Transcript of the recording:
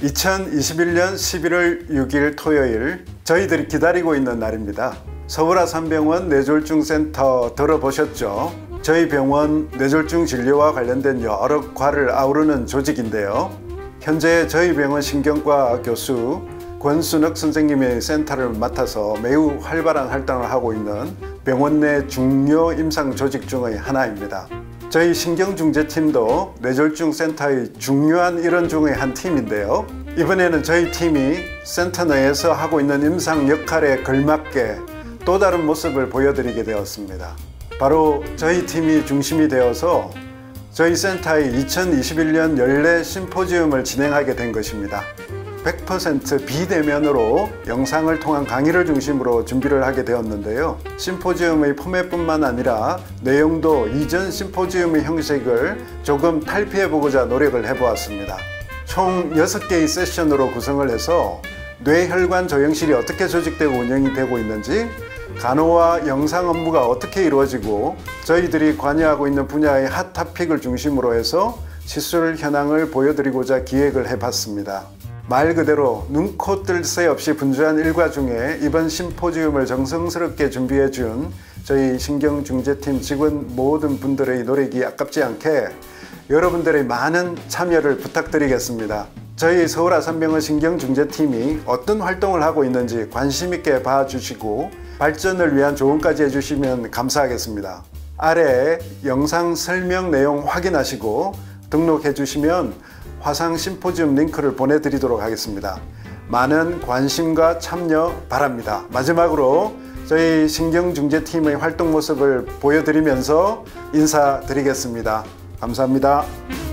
2021년 11월 6일 토요일, 저희들이 기다리고 있는 날입니다. 서울아산병원 뇌졸중센터 들어보셨죠? 저희 병원 뇌졸중 진료와 관련된 여러 과를 아우르는 조직인데요. 현재 저희 병원 신경과 교수 권순옥 선생님의 센터를 맡아서 매우 활발한 활동을 하고 있는 병원 내 중요 임상 조직 중의 하나입니다. 저희 신경중재팀도 뇌졸중센터의 중요한 일원 중의 한 팀인데요. 이번에는 저희 팀이 센터 내에서 하고 있는 임상 역할에 걸맞게 또 다른 모습을 보여드리게 되었습니다. 바로 저희 팀이 중심이 되어서 저희 센터의 2021년 연례 심포지움을 진행하게 된 것입니다. 100% 비대면으로 영상을 통한 강의를 중심으로 준비를 하게 되었는데요. 심포지움의 포맷뿐만 아니라 내용도 이전 심포지움의 형식을 조금 탈피해보고자 노력을 해보았습니다. 총 6개의 세션으로 구성을 해서 뇌혈관 조영실이 어떻게 조직되고 운영이 되고 있는지, 간호와 영상 업무가 어떻게 이루어지고 저희들이 관여하고 있는 분야의 핫 토픽을 중심으로 해서 시술 현황을 보여드리고자 기획을 해봤습니다. 말 그대로 눈코 뜰 새 없이 분주한 일과 중에 이번 심포지움을 정성스럽게 준비해준 저희 신경중재팀 직원 모든 분들의 노력이 아깝지 않게 여러분들의 많은 참여를 부탁드리겠습니다. 저희 서울아산병원 신경중재팀이 어떤 활동을 하고 있는지 관심 있게 봐주시고 발전을 위한 조언까지 해주시면 감사하겠습니다. 아래 영상 설명 내용 확인하시고 등록해 주시면 화상 심포지움 링크를 보내드리도록 하겠습니다. 많은 관심과 참여 바랍니다. 마지막으로 저희 신경중재팀의 활동 모습을 보여드리면서 인사드리겠습니다. 감사합니다.